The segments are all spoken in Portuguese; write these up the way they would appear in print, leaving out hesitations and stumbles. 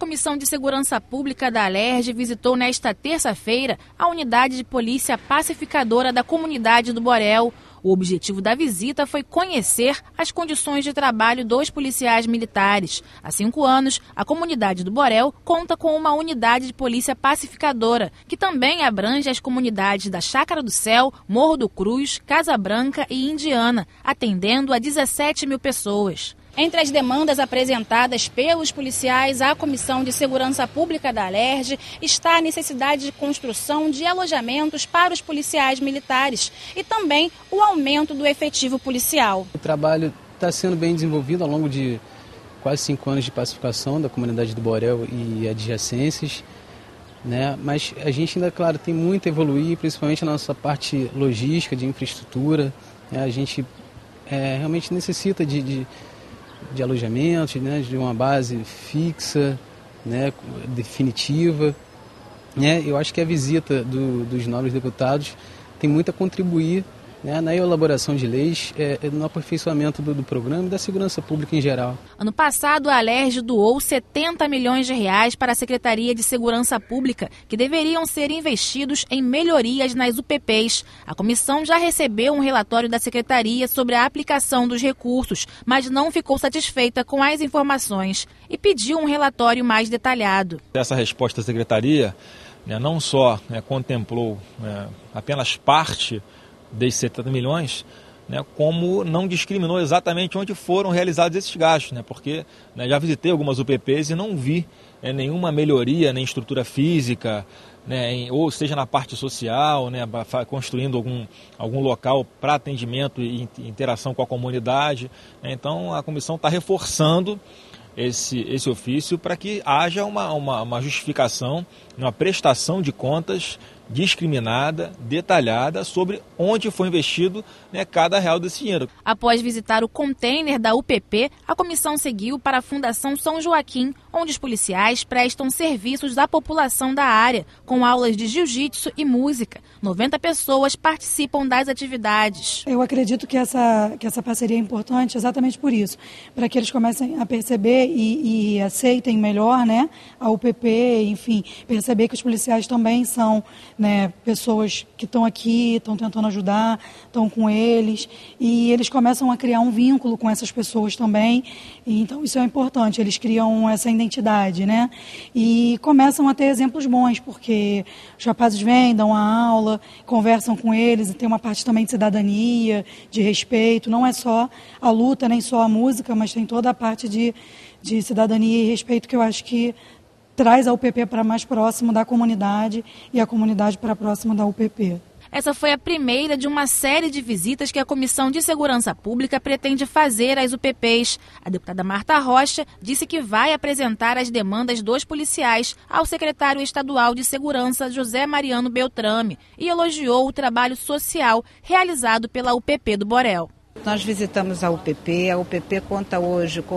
Comissão de Segurança Pública da Alerj visitou nesta terça-feira a unidade de polícia pacificadora da comunidade do Borel. O objetivo da visita foi conhecer as condições de trabalho dos policiais militares. Há 5 anos, a comunidade do Borel conta com uma unidade de polícia pacificadora, que também abrange as comunidades da Chácara do Céu, Morro do Cruz, Casa Branca e Indiana, atendendo a 17 mil pessoas. Entre as demandas apresentadas pelos policiais à Comissão de Segurança Pública da Alerj está a necessidade de construção de alojamentos para os policiais militares e também o aumento do efetivo policial. O trabalho está sendo bem desenvolvido ao longo de quase 5 anos de pacificação da comunidade do Borel e adjacências, né? Mas a gente ainda, claro, tem muito a evoluir, principalmente na nossa parte logística, de infraestrutura, né? A gente realmente necessita de alojamentos, né, de uma base fixa, né, definitiva. Né? Eu acho que a visita dos novos deputados tem muito a contribuir, né, na elaboração de leis, no aperfeiçoamento do programa e da segurança pública em geral. Ano passado, a Alerj doou 70 milhões de reais para a Secretaria de Segurança Pública, que deveriam ser investidos em melhorias nas UPPs. A comissão já recebeu um relatório da Secretaria sobre a aplicação dos recursos, mas não ficou satisfeita com as informações e pediu um relatório mais detalhado. Essa resposta da Secretaria, não só contemplou apenas parte desses 70 milhões, como não discriminou exatamente onde foram realizados esses gastos, porque já visitei algumas UPPs e não vi nenhuma melhoria em estrutura física, ou seja na parte social, construindo algum local para atendimento e interação com a comunidade. Então a comissão está reforçando esse ofício para que haja uma justificação, uma prestação de contas discriminada, detalhada sobre onde foi investido cada real desse dinheiro. Após visitar o container da UPP, a comissão seguiu para a Fundação São Joaquim, onde os policiais prestam serviços à população da área, com aulas de jiu-jitsu e música. 90 pessoas participam das atividades. Eu acredito que essa parceria é importante exatamente por isso, para que eles comecem a perceber e aceitem melhor, a UPP, enfim, perceber que os policiais também são pessoas que estão aqui, estão tentando ajudar, estão com eles, e eles começam a criar um vínculo com essas pessoas também, e então isso é importante, eles criam essa identidade, e começam a ter exemplos bons, porque os rapazes vêm, dão a aula, conversam com eles, e tem uma parte também de cidadania, de respeito, não é só a luta, nem só a música, mas tem toda a parte de cidadania e respeito que eu acho que traz a UPP para mais próximo da comunidade e a comunidade para próximo da UPP. Essa foi a primeira de uma série de visitas que a Comissão de Segurança Pública pretende fazer às UPPs. A deputada Marta Rocha disse que vai apresentar as demandas dos policiais ao secretário estadual de Segurança, José Mariano Beltrame, e elogiou o trabalho social realizado pela UPP do Borel. Nós visitamos a UPP conta hoje com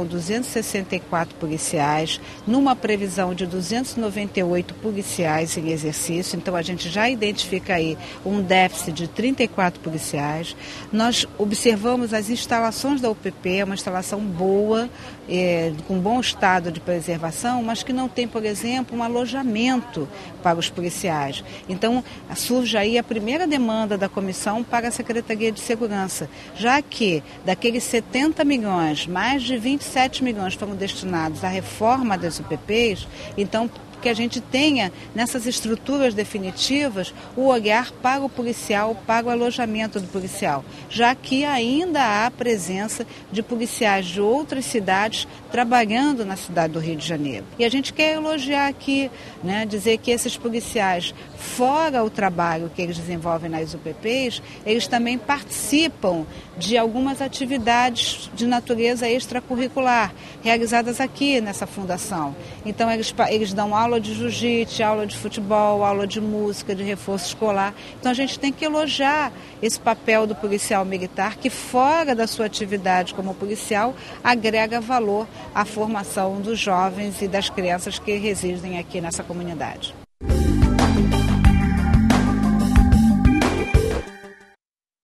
264 policiais, numa previsão de 298 policiais em exercício, então a gente já identifica aí um déficit de 34 policiais. Nós observamos as instalações da UPP, é uma instalação boa, com bom estado de preservação, mas que não tem, por exemplo, um alojamento para os policiais. Então surge aí a primeira demanda da comissão para a Secretaria de Segurança, já que daqueles 70 milhões, mais de 27 milhões foram destinados à reforma das UPPs, então que a gente tenha nessas estruturas definitivas o olhar para o policial, para o alojamento do policial, já que ainda há presença de policiais de outras cidades trabalhando na cidade do Rio de Janeiro. E a gente quer elogiar aqui, dizer que esses policiais, fora o trabalho que eles desenvolvem nas UPPs, eles também participam de algumas atividades de natureza extracurricular, realizadas aqui nessa fundação. Então eles dão aula de jiu-jitsu, aula de futebol, aula de música, de reforço escolar. Então a gente tem que elogiar esse papel do policial militar que, fora da sua atividade como policial, agrega valor à formação dos jovens e das crianças que residem aqui nessa comunidade.